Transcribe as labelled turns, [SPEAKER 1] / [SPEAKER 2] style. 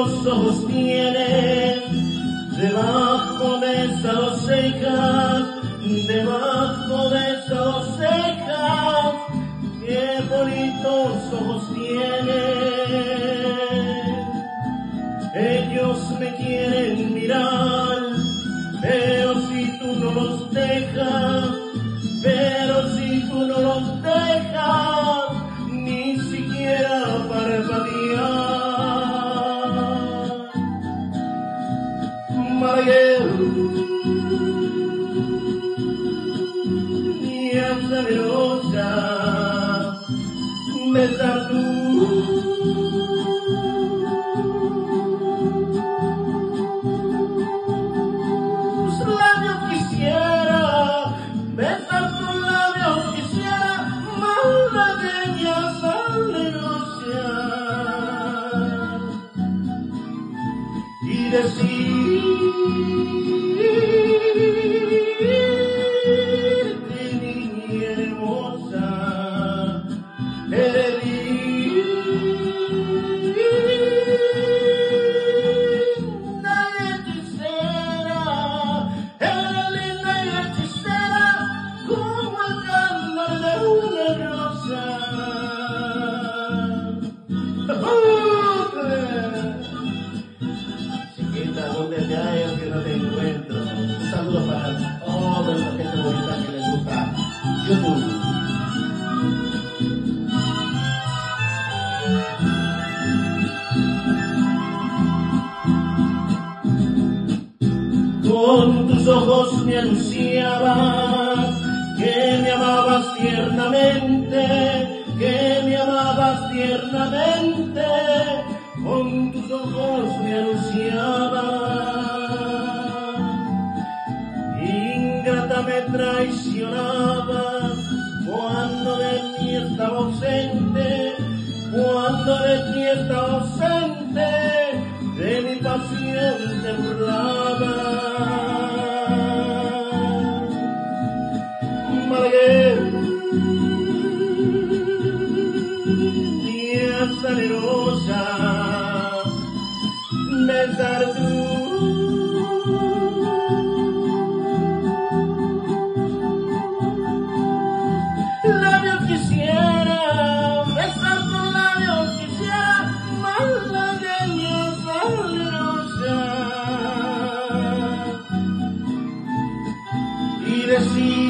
[SPEAKER 1] bellos ojos tienes, debajo de esas dos cejas, debajo de esas dos cejas, qué bonitos ojos tienes. Ellos me quieren mirar, pero si tú no los dejas, pero si tú no los dejas, ni siquiera parpadear. Malagueña, niña salerosa, besar tus labios quisiera, besar tus labios quisiera, malagueña salerosa, y decirte, niña hermosa, eres linda y hechicera, eres linda y hechicera, como el cándor de una rosa. Chiquita, ¿dónde te hallas que no te encuentro? Un saludo para toda esa gente bonita que les gusta YouTube. Con tus ojos me anunciabas que me amabas tiernamente, que me amabas tiernamente. Con tus ojos me anunciabas, ingrata me traicionabas, cuando de mí estaba ausente, cuando de ti estaba ausente, de mi pasión te burlabas. Malagueña salerosa, besar tus labios quisiera, besar tus labios quisiera, malagueña salerosa, y decir